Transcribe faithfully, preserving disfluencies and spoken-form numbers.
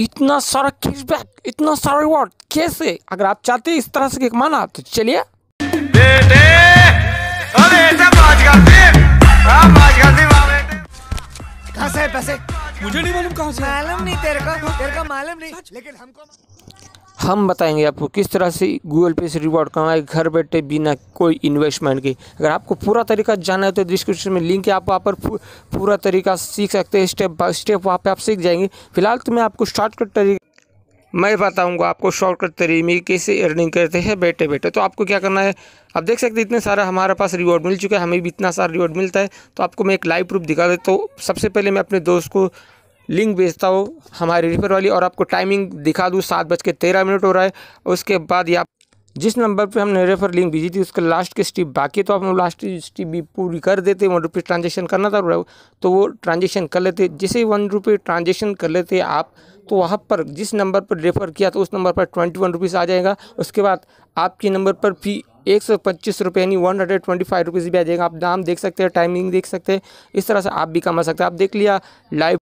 इतना सारा कैशबैक, इतना सारा रिवॉर्ड कैसे? अगर आप चाहते हैं इस तरह से कमाना तो चलिए बेटे, अरे बाज करती, हाँ बाज करती कहाँ से है पैसे? मुझे नहीं मालूम कहाँ से। मालूम नहीं तेरे को, तेरे को मालूम नहीं, लेकिन हमको हम बताएंगे आपको किस तरह से गूगल पे से रिवॉर्ड कमाए घर बैठे बिना कोई इन्वेस्टमेंट के। अगर आपको पूरा तरीका जानना है तो डिस्क्रिप्शन में लिंक है, आप वहाँ पर पूरा तरीका सीख सकते हैं, स्टेप बाय स्टेप वहाँ पे आप सीख जाएंगे। फिलहाल तो मैं आपको शॉर्टकट तरीका मैं बताऊंगा आपको शॉर्टकट तरीके में कैसे अर्निंग करते हैं बैठे बैठे। तो आपको क्या करना है, आप देख सकते हैं इतने सारा हमारे पास रिवॉर्ड मिल चुका है, हमें भी इतना सारा रिवॉर्ड मिलता है। तो आपको मैं एक लाइव प्रूफ दिखा देता हूँ। सबसे पहले मैं अपने दोस्त को लिंक भेजता हूँ हमारे रेफर वाली, और आपको टाइमिंग दिखा दूँ, सात बज के तेरह मिनट हो रहा है। उसके बाद या जिस नंबर पे हमने रेफर लिंक भेजी थी उसका लास्ट की स्टेप बाकी है, तो आप लास्ट की स्टेप भी पूरी कर देते। वन रुपये ट्रांजेक्शन करना था तो वो ट्रांजेक्शन कर लेते। जैसे ही वन रुपये ट्रांजेक्शन कर लेते आप, तो वहाँ पर जिस नंबर पर रेफ़र किया तो उस नंबर पर ट्वेंटी वन रुपीज़ आ जाएगा। उसके बाद आपके नंबर पर फी एक सौ पच्चीस रुपये यानी one hundred twenty five rupees भी आ जाएगा। आप दाम देख सकते हैं, टाइमिंग देख सकते हैं, इस तरह से आप भी कमा सकते हैं। आप देख लिया लाइव